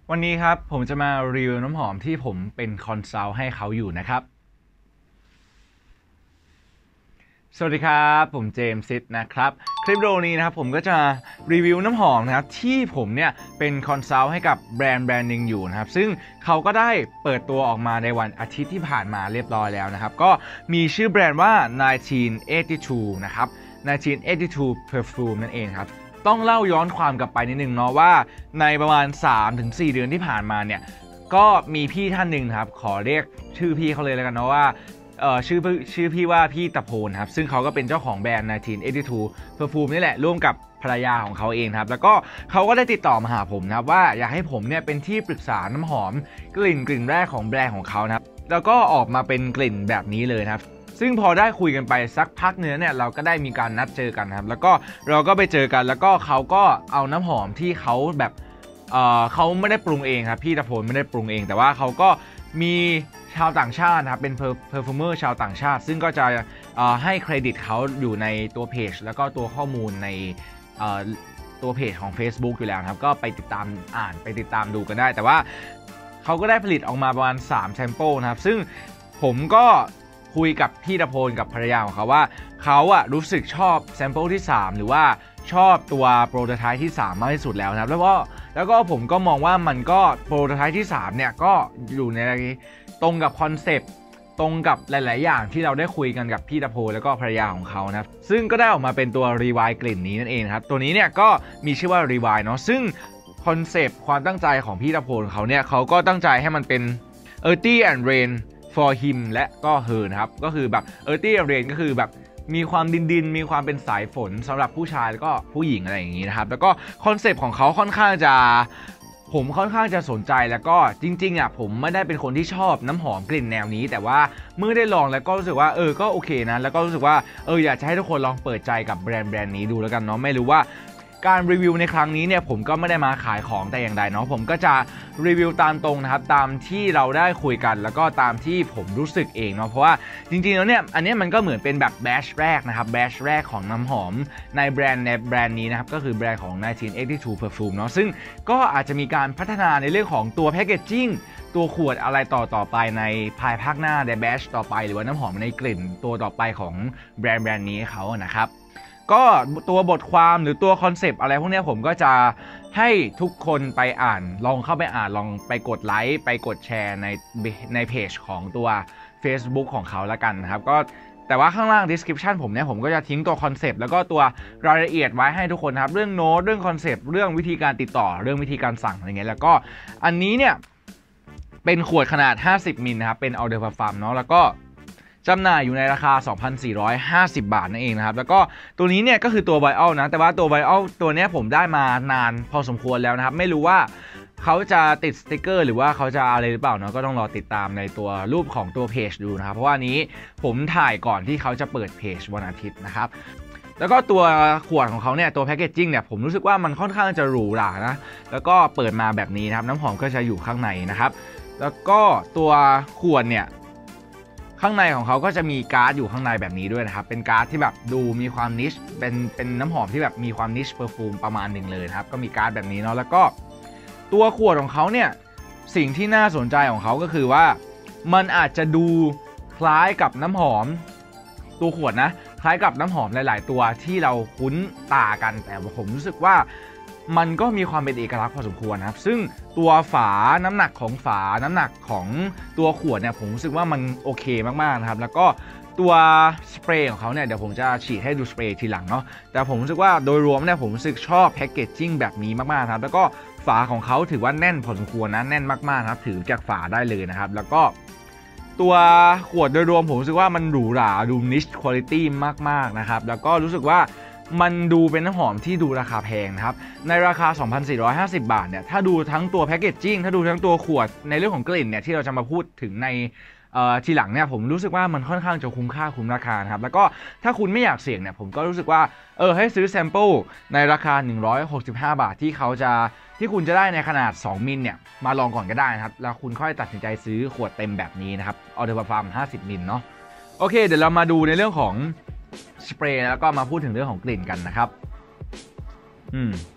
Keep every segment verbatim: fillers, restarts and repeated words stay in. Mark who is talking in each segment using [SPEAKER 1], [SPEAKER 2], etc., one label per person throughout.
[SPEAKER 1] วันนี้ครับผมจะมารีวิวน้ำหอมที่ผมเป็นคอนซัลท์ให้เขาอยู่นะครับสวัสดีครับผมเจมส์ซิดนะครับคลิปวิดีโอนี้นะครับผมก็จะรีวิวน้ำหอมนะครับที่ผมเนี่ยเป็นคอนซัลท์ให้กับแบรนด์แบรนด์หนึ่งอยู่นะครับซึ่งเขาก็ได้เปิดตัวออกมาในวันอาทิตย์ที่ผ่านมาเรียบร้อยแล้วนะครับก็มีชื่อแบรนด์ว่า หนึ่งพันเก้าร้อยแปดสิบสองนะครับ หนึ่งพันเก้าร้อยแปดสิบสอง Perfume นั่นเองครับต้องเล่าย้อนความกลับไปนิดนึงเนาะว่าในประมาณ สามถึงสี่ เดือนที่ผ่านมาเนี่ยก็มีพี่ท่านหนึ่งครับขอเรียกชื่อพี่เขาเลยแล้วกันเนาะว่าเอ่อชื่อชื่อพี่ว่าพี่ตะโพนครับซึ่งเขาก็เป็นเจ้าของแบรนด์ หนึ่งพันเก้าร้อยแปดสิบสอง Perfume นี่แหละร่วมกับภรรยาของเขาเองครับแล้วก็เขาก็ได้ติดต่อมาหาผมนะครับว่าอยากให้ผมเนี่ยเป็นที่ปรึกษาน้ำหอมกลิ่นกลิ่นแรกของแบรนด์ของเขานะครับแล้วก็ออกมาเป็นกลิ่นแบบนี้เลยครับซึ่งพอได้คุยกันไปสักพักเนื้อเนี่ยเราก็ได้มีการนัดเจอกันครับแล้วก็เราก็ไปเจอกันแล้วก็เขาก็เอาน้ำหอมที่เขาแบบเอ่อเขาไม่ได้ปรุงเองครับพี่ตะโพนไม่ได้ปรุงเองแต่ว่าเขาก็มีชาวต่างชาตินะครับเป็นเพอร์ฟูเมอร์ชาวต่างชาติซึ่งก็จะให้เครดิตเขาอยู่ในตัวเพจแล้วก็ตัวข้อมูลในตัวเพจของ Facebook อยู่แล้วครับก็ไปติดตามอ่านไปติดตามดูกันได้แต่ว่าเขาก็ได้ผลิตออกมาประมาณสามแซมเปิลนะครับซึ่งผมก็คุยกับพี่ตะโพนกับภรรยาของเขาว่าเขาอะรู้สึกชอบแซมเปิลที่สามหรือว่าชอบตัวโปรโตไทป์ที่สามมากที่สุดแล้วนะครับแล้วก็แล้วก็ผมก็มองว่ามันก็โปรโตไทป์ที่สามเนี่ยก็อยู่ในตรงกับคอนเซปต์ตรงกับหลายๆอย่างที่เราได้คุยกันกับพี่ตะโพนแล้วก็ภรรยาของเขานะครับซึ่งก็ได้ออกมาเป็นตัวรีวายกลิ่นนี้นั่นเองครับตัวนี้เนี่ยก็มีชื่อว่ารีวายเนาะซึ่งคอนเซปต์ความตั้งใจของพี่ตะโพนเขาเนี่ยเขาก็ตั้งใจให้มันเป็น Earthy and Rain for him และก็ her นะครับก็คือแบบ Earthy and Rain ก็คือแบบมีความดินดินมีความเป็นสายฝนสำหรับผู้ชายแล้วก็ผู้หญิงอะไรอย่างนี้นะครับแล้วก็คอนเซปต์ของเขาค่อนข้างจะผมค่อนข้างจะสนใจแล้วก็จริงๆอ่ะผมไม่ได้เป็นคนที่ชอบน้ำหอมกลิ่นแนวนี้แต่ว่าเมื่อได้ลองแล้วก็รู้สึกว่าเออก็โอเคนะแล้วก็รู้สึกว่าเอออยากจะให้ทุกคนลองเปิดใจกับแบรนด์แบรนด์นี้ดูแล้วกันเนาะไม่รู้ว่าการรีวิวในครั้งนี้เนี่ยผมก็ไม่ได้มาขายของแต่อย่างใดเนาะผมก็จะรีวิวตามตรงนะครับตามที่เราได้คุยกันแล้วก็ตามที่ผมรู้สึกเองเนาะเพราะว่าจริงๆแล้วเนี่ยอันนี้มันก็เหมือนเป็นแบบแบชแรกนะครับแบชแรกของน้ำหอมในแบรนด์ในแบรนด์นี้นะครับก็คือแบรนด์ของ หนึ่งพันเก้าร้อยแปดสิบสอง Perfume เนาะซึ่งก็อาจจะมีการพัฒนาในเรื่องของตัวแพคเกจจิ้งตัวขวดอะไรต่อต่อไปในภายภาคหน้าในแบชต่อไปหรือว่าน้ำหอมในกลิ่นตัวต่อไปของแบรนด์แบรนด์นี้เขานะครับก็ตัวบทความหรือตัวคอนเซปต์อะไรพวกนี้ผมก็จะให้ทุกคนไปอ่านลองเข้าไปอ่านลองไปกดไลค์ไปกดแชร์ในในเพจของตัว Facebook ของเขาละกันนะครับก็แต่ว่าข้างล่าง description ผมเนี่ยผมก็จะทิ้งตัวคอนเซปต์แล้วก็ตัวรายละเอียดไว้ให้ทุกคนครับเรื่องโน้ตเรื่องคอนเซปต์เรื่องวิธีการติดต่อเรื่องวิธีการสั่งอะไรเงี้ยแล้วก็อันนี้เนี่ยเป็นขวดขนาดห้าสิบมิลนะครับเป็น Eau de Parfum เนาะแล้วก็จำหน่ายอยู่ในราคา สองพันสี่ร้อยห้าสิบ บาทนั่นเองนะครับแล้วก็ตัวนี้เนี่ยก็คือตัวไวอัลนะแต่ว่าตัวไวอัลตัวนี้ผมได้มานานพอสมควรแล้วนะครับไม่รู้ว่าเขาจะติดสติกเกอร์หรือว่าเขาจะอะไรหรือเปล่าเนาะก็ต้องรอติดตามในตัวรูปของตัวเพจดูนะครับเพราะว่านี้ผมถ่ายก่อนที่เขาจะเปิดเพจวันอาทิตย์นะครับแล้วก็ตัวขวดของเขาเนี่ยตัวแพคเกจจิ้งเนี่ยผมรู้สึกว่ามันค่อนข้างจะหรูหรานะแล้วก็เปิดมาแบบนี้นะครับน้ำหอมก็จะอยู่ข้างในนะครับแล้วก็ตัวขวดเนี่ยข้างในของเขาก็จะมีการ์ดอยู่ข้างในแบบนี้ด้วยนะครับเป็นการ์ดที่แบบดูมีความนิชเป็นเป็นน้ำหอมที่แบบมีความนิชเพอร์ฟูมประมาณหนึ่งเลยครับก็มีการ์ดแบบนี้เนาะแล้วก็ตัวขวดของเขาเนี่ยสิ่งที่น่าสนใจของเขาก็คือว่ามันอาจจะดูคล้ายกับน้ำหอมตัวขวดนะคล้ายกับน้ำหอมหลายๆตัวที่เราคุ้นตากันแต่ผมรู้สึกว่ามันก็มีความเป็นเอกลักษณ์พอสมควรนะครับซึ่งตัวฝาน้ำหนักของฝาน้ำหนักของตัวขวดเนี่ยผมรู้สึกว่ามันโอเคมากๆนะครับแล้วก็ตัวสเปรย์ของเขาเนี่ยเดี๋ยวผมจะฉีดให้ดูสเปรย์ทีหลังเนาะแต่ผมรู้สึกว่าโดยรวมเนี่ยผมรู้สึกชอบแพคเกจจิ้งแบบนี้มากๆครับแล้วก็ฝาของเขาถือว่าแน่นพอสมควรนะแน่นมากๆครับถือจากฝาได้เลยนะครับแล้วก็ตัวขวดโดยรวมผมรู้สึกว่ามันหรูหราดูนิชคุณภาพมากๆนะครับแล้วก็รู้สึกว่ามันดูเป็นน้ำหอมที่ดูราคาแพงนะครับในราคา สองพันสี่ร้อยห้าสิบ บาทเนี่ยถ้าดูทั้งตัวแพคเกจจิ้งถ้าดูทั้งตัวขวดในเรื่องของกลิ่นเนี่ยที่เราจะมาพูดถึงในทีหลังเนี่ยผมรู้สึกว่ามันค่อนข้างจะคุ้มค่าคุ้มราคาครับแล้วก็ถ้าคุณไม่อยากเสี่ยงเนี่ยผมก็รู้สึกว่าเออให้ซื้อแซมเปิลในราคาหนึ่งร้อยหกสิบห้าบาทที่เขาจะที่คุณจะได้ในขนาดสองมิลเนี่ยมาลองก่อนก็ได้นะครับแล้วคุณค่อยตัดสินใจซื้อขวดเต็มแบบนี้นะครับEau de Parfumห้าสิบมิลเนาะโอเคเดี๋ยวเรามาดูในเรื่องของสเปรย์แล้วก็มาพูดถึงเรื่องของกลิ่นกันนะครับอืม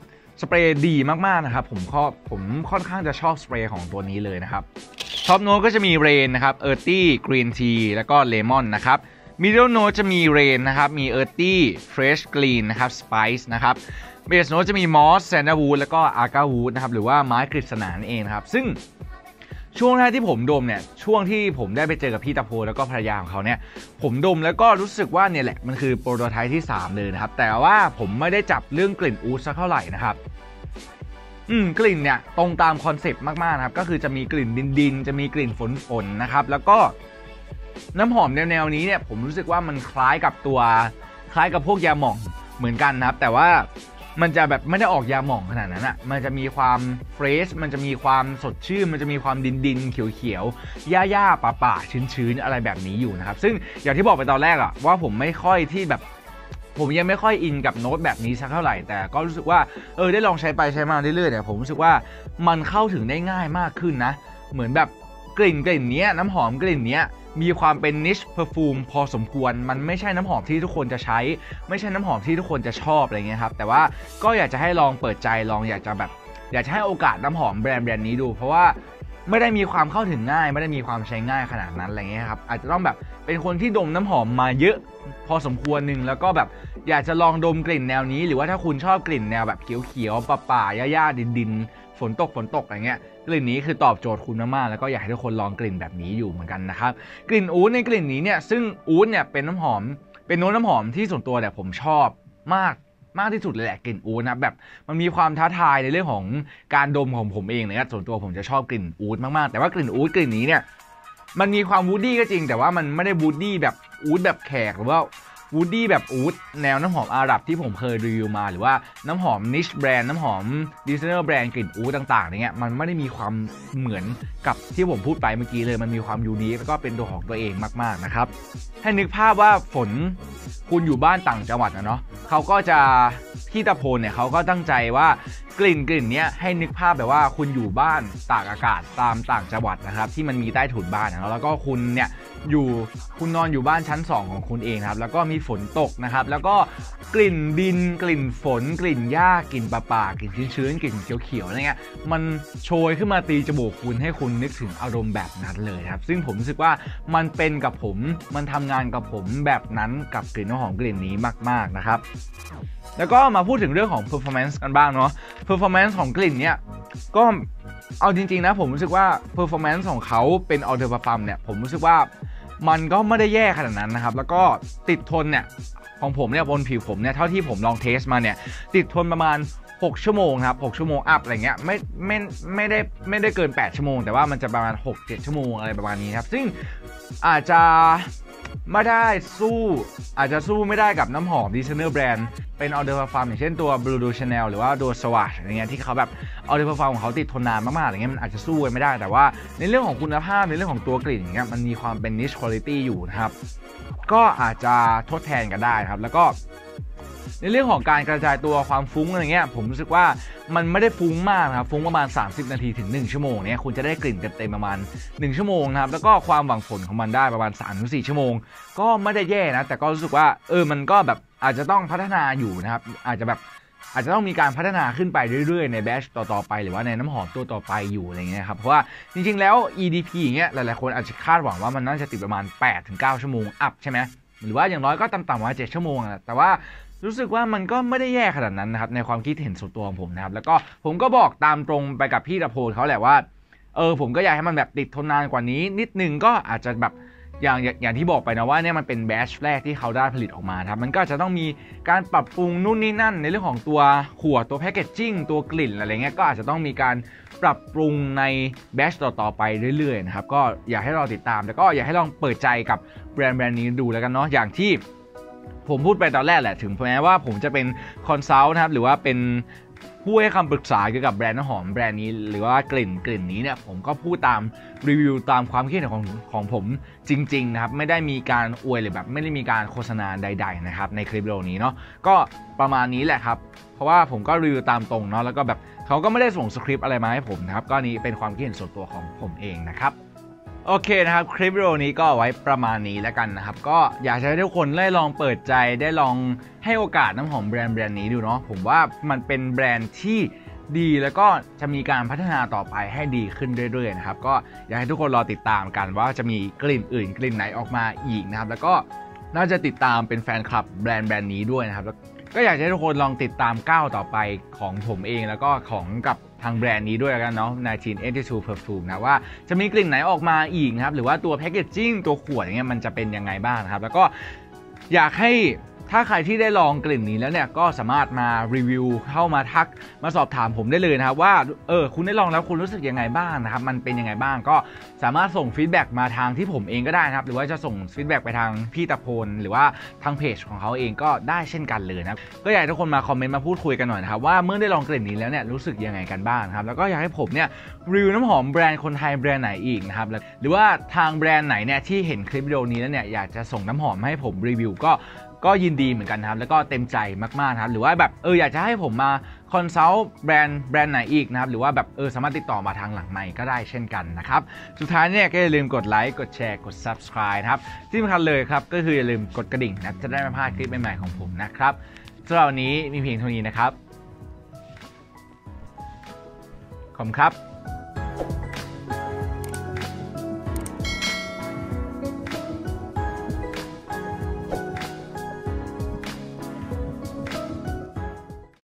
[SPEAKER 1] สเปรย์ดีมากๆนะครับผมก็ผมค่อนข้างจะชอบสเปรย์ของตัวนี้เลยนะครับท็อปโน้ตก็จะมีเรนนะครับเออร์ตี้กรีนทีแล้วก็เลมอนนะครับมิดเดิลโน้ตจะมีเรนนะครับมีเออร์ตี้เฟรชกรีนนะครับสไปซ์นะครับเบสโน้ตจะมีมอสแซนด์วูดแล้วก็อาร์กาวูดนะครับหรือว่าไม้กฤษณานั่นเองนะครับซึ่งช่วงแรกที่ผมดมเนี่ยช่วงที่ผมได้ไปเจอกับพี่ตะโพแล้วก็ภรรยาของเขาเนี่ยผมดมแล้วก็รู้สึกว่าเนี่ยแหละมันคือโปรโตไทป์ที่สามเลยนะครับแต่ว่าผมไม่ได้จับเรื่องกลิ่นอูดสักเท่าไหร่นะครับอืมกลิ่นเนี่ยตรงตามคอนเซปต์มากๆนะครับก็คือจะมีกลิ่นดินดินจะมีกลิ่นฝนฝนนะครับแล้วก็น้ำหอมแนวๆนี้เนี่ยผมรู้สึกว่ามันคล้ายกับตัวคล้ายกับพวกยาหม่องเหมือนกันนะครับแต่ว่ามันจะแบบไม่ได้ออกยาหม่องขนาดนั้นอ่ะมันจะมีความเฟรชมันจะมีความสดชื่นมันจะมีความดินดินเขียวเขียวหญ้าหญ้าป่าป่าชื้นชื้นอะไรแบบนี้อยู่นะครับซึ่งอย่างที่บอกไปตอนแรกอ่ะว่าผมไม่ค่อยที่แบบผมยังไม่ค่อยอินกับโน้ตแบบนี้สักเท่าไหร่แต่ก็รู้สึกว่าเออได้ลองใช้ไปใช้มาเรื่อยๆเนี่ยผมรู้สึกว่ามันเข้าถึงได้ง่ายมากขึ้นนะเหมือนแบบกลิ่นกลิ่นนี้น้ำหอมกลิ่นนี้มีความเป็น niche perfume พอสมควรมันไม่ใช่น้ำหอมที่ทุกคนจะใช้ไม่ใช่น้ำหอมที่ทุกคนจะชอบอะไรเงี้ยครับแต่ว่าก็อยากจะให้ลองเปิดใจลองอยากจะแบบอยากจะให้โอกาสน้ำหอมแบรนด์แบรนด์นี้ดูเพราะว่าไม่ได้มีความเข้าถึงง่ายไม่ได้มีความใช้ง่ายขนาดนั้นอะไรเงี้ยครับอาจจะต้องแบบเป็นคนที่ดมน้ำหอมมาเยอะพอสมควรหนึ่งแล้วก็แบบอยากจะลองดมกลิ่นแนวนี้หรือว่าถ้าคุณชอบกลิ่นแนวแบบเขียวๆป่าๆหญ้าๆดินๆฝนตกฝนตกอะไรเงี้ยกลิ่นนี้คือตอบโจทย์คุณมากๆแล้วก็อยากให้ทุกคนลองกลิ่นแบบนี้อยู่เหมือนกันนะครับกลิ่นอู๊ดในกลิ่นนี้เนี่ยซึ่งอู๊ดเนี่ยเป็นน้ำหอมเป็นโน้ตน้ำหอมที่ส่วนตัวเนี่ยผมชอบมากมากที่สุดเลยแหละกลิ่นอู๊ดนะแบบมันมีความท้าทายในเรื่องของการดมของผมเองเนี่ยส่วนตัวผมจะชอบกลิ่นอู๊ดมากๆแต่ว่ากลิ่นอู๊ดกลิ่นนี้เนี่ยมันมีความวูดดี้ก็จริงแต่ว่ามันไม่ได้วูดดี้แบบอู๊ดแบบแขกหรือว่าวูดดี้แบบอู๊ดแนวน้ำหอมอาหรับที่ผมเคยรีวิวมาหรือว่าน้ำหอมนิชแบรนด์น้ำหอมดีไซเนอร์แบรนด์กลิ่นอู๊ดต่างๆอย่างเงี้ยมันไม่ได้มีความเหมือนกับที่ผมพูดไปเมื่อกี้เลยมันมีความยูนิคแล้วก็เป็นตัวของตัวเองมากๆนะครับให้นึกภาพว่าฝนคุณอยู่บ้านต่างจังหวัดนะเนาะเขาก็จะพี่ตะโพนเนี่ยเขาก็ตั้งใจว่ากลิ่นกลิ่นเนี้ยให้นึกภาพแบบว่าคุณอยู่บ้านตากอากาศตามต่างจังหวัดนะครับที่มันมีใต้ถุนบ้านนะแล้วก็คุณเนี่ยอยู่คุณนอนอยู่บ้านชั้นสองของคุณเองครับแล้วก็มีฝนตกนะครับแล้วก็กลิ่นดินกลิ่นฝนกลิ่นหญ้ากลิ่นป่าป่ากลิ่นชื้นๆกลิ่นเขียวๆอะไรเงี้ยมันโชยขึ้นมาตีจมูกคุณให้คุณนึกถึงอารมณ์แบบนั้นเลยครับซึ่งผมรู้สึกว่ามันเป็นกับผมมันทำงานกับผมแบบนั้นกับกลิ่นน้ำหอมกลิ่นนี้มากๆนะครับแล้วก็มาพูดถึงเรื่องของ performance กันบ้างเนาะ performance ของกลิ่นเนี่ยก็เอาจริงๆนะผมรู้สึกว่า performance ของเขาเป็น eau de parfum เนี่ยผมรู้สึกว่ามันก็ไม่ได้แย่ขนาดนั้นนะครับแล้วก็ติดทนเนี่ยของผมเนี่ยบนผิวผมเนี่ยเท่าที่ผมลองเทสมาเนี่ยติดทนประมาณหกชั่วโมงครับหกชั่วโมงอัพอะไรเงี้ยไม่ไม่ไม่ได้ไม่ได้เกินแปดชั่วโมงแต่ว่ามันจะประมาณ หกเจ็ด ชั่วโมงอะไรประมาณนี้ครับซึ่งอาจจะไม่ได้สู้อาจจะสู้ไม่ได้กับน้ำหอมดีไซเนอร์แบรนด์เป็นออเดอร์พาร์ฟัมอย่างเช่นตัว Blue de Chanel หรือว่าตัว Swatch อะไรเงี้ยที่เขาแบบออเดอร์พาร์ฟัมของเขาติดทนนานมากๆอะไรเงี้ยมันอาจจะสู้กันไม่ได้แต่ว่าในเรื่องของคุณภาพในเรื่องของตัวกลิ่นอย่างเงี้ยมันมีความเป็น niche quality อยู่นะครับก็อาจจะทดแทนกันได้ครับแล้วก็ในเรื่องของการกระจายตัวความฟุ้งอะไรเงี้ยผมรู้สึกว่ามันไม่ได้ฟุ้งมากนะครับฟุ้งประมาณสามสิบนาทีถึงหนึ่งชั่วโมงเนี่ยคุณจะได้กลิ่นเต็มๆประมาณหนึ่งชั่วโมงนะครับแล้วก็ความหวังผลของมันได้ประมาณ สามถึงสี่ ชั่วโมงก็ไม่ได้แย่นะแต่ก็รู้สึกว่าเออมันก็แบบอาจจะต้องพัฒนาอยู่นะครับอาจจะแบบอาจจะต้องมีการพัฒนาขึ้นไปเรื่อยๆในแบชต่อๆไปหรือว่าในน้ำหอมตัวต่อไปอยู่อะไรเงี้ยครับเพราะว่าจริงๆแล้ว อี ดี พี อย่างเงี้ยหลายๆคนอาจจะคาดหวังว่ามันน่าจะติดประมาณ แปดถึงเก้า ชั่วโมงอัพใช่ไหมหรือว่าอย่างน้อยก็ต่ำๆว่าเจ็ดชั่วโมงอะแต่ว่ารู้สึกว่ามันก็ไม่ได้แย่ขนาดนั้นนะครับในความคิดเห็นส่วนตัวของผมนะครับแล้วก็ผมก็บอกตามตรงไปกับพี่ตะโพนเขาแหละว่าเออผมก็อยากให้มันแบบติดทนนานกว่านี้นิดนึงก็อาจจะแบบอย่างอย่างที่บอกไปนะว่าเนี่ยมันเป็นแบชแรกที่เขาได้ผลิตออกมาครับมันก็จะต้องมีการปรับปรุงนู่นนี่นั่นในเรื่องของตัวขวดตัวแพคเกจจิ้งตัวกลิ่นอะไรเงี้ยก็อาจจะต้องมีการปรับปรุงในแบชต่อๆไปเรื่อยๆนะครับก็อยากให้เราติดตามแล้วก็อยากให้ลองเปิดใจกับแบรนด์แบรนด์นี้ดูแล้วกันเนาะอย่างที่ผมพูดไปตอนแรกแหละถึงแม้ว่าผมจะเป็นคอนซัลท์นะครับหรือว่าเป็นผู้ให้คำปรึกษาเกี่ยวกับแบรนด์น้ำหอมแบรนด์นี้หรือว่ากลิ่นกลิ่นนี้เนี่ยผมก็พูดตามรีวิวตามความคิดเห็นของของผมจริงๆนะครับไม่ได้มีการอวยหรือแบบไม่ได้มีการโฆษณาใดๆนะครับในคลิปวิดีโอนี้เนาะก็ประมาณนี้แหละครับเพราะว่าผมก็รีวิวตามตรงเนาะแล้วก็แบบเขาก็ไม่ได้ส่งสคริปต์อะไรมาให้ผมนะครับก็นี้เป็นความคิดเห็นส่วนตัวของผมเองนะครับโอเคนะครับคลิปวิดีโอนี้ก็ไว้ประมาณนี้แล้วกันนะครับก็อยากให้ทุกคนได้ลองเปิดใจได้ลองให้โอกาสน้ำหอมแบรนด์แบรนด์นี้ดูเนาะผมว่ามันเป็นแบรนด์ที่ดีแล้วก็จะมีการพัฒนาต่อไปให้ดีขึ้นเรื่อยๆนะครับก็อยากให้ทุกคนรอติดตามกันว่าจะมีกลิ่นอื่นกลิ่นไหนออกมาอีกนะครับแล้วก็น่าจะติดตามเป็นแฟนคลับแบรนด์แบรนด์นี้ด้วยนะครับก็อยากให้ทุกคนลองติดตามก้าวต่อไปของผมเองแล้วก็ของกับทางแบรนด์นี้ด้วยกันเนาะหนึ่งเก้าแปดสอง Perfume นะว่าจะมีกลิ่นไหนออกมาอีกนะครับหรือว่าตัวแพคเกจจิ้งตัวขวดอย่างเงี้ยมันจะเป็นยังไงบ้างนะครับแล้วก็อยากให้ถ้าใครที่ได้ลองกลิ่นนี้แล้วเนี่ยก็สามารถมารีวิวเข้ามาทักมาสอบถามผมได้เลยนะครับว่าเออคุณได้ลองแล้วคุณรู้สึกยังไงบ้างนะครับมันเป็นยังไงบ้างก็สามารถส่งฟีดแบ็กมาทางที่ผมเองก็ได้นะครับหรือว่าจะส่งฟีดแบ็กไปทางพี่ตะพลหรือว่าทางเพจของเขาเองก็ได้เช่นกันเลยนะครับก็อยากให้ทุกคนมาคอมเมนต์มาพูดคุยกันหน่อยนะครับว่าเมื่อได้ลองกลิ่นนี้แล้วเนี่ยรู้สึกยังไงกันบ้างครับแล้วก็อยากให้ผมเนี่ยรีวิวน้ำหอมแบรนด์คนไทยแบรนด์ไหนอีกนะครับหรือว่าทางแบรนด์ไหนเนี่ยที่เห็นคลิปวิดีโอนี้แล้วเนี่ยอยากจะส่งน้ำหอมให้ผมรีวิวก็ก็ยินดีเหมือนกันนะครับแล้วก็เต็มใจมากๆนะครับหรือว่าแบบเอออยากจะให้ผมมาคอนซัลท์แบรนด์แบรนด์ไหนอีกนะครับหรือว่าแบบเออสามารถติดต่อมาทางหลังไมค์ก็ได้เช่นกันนะครับสุดท้ายเนี่ยก็อย่าลืมกดไลค์กดแชร์กด ซับสไครบ์ นะครับที่สำคัญเลยครับก็คืออย่าลืมกดกระดิ่งนะจะได้ไม่พลาดคลิปใหม่ๆของผมนะครับสำหรับวันนี้มีเพียงเท่านี้นะครับขอบคุณครับ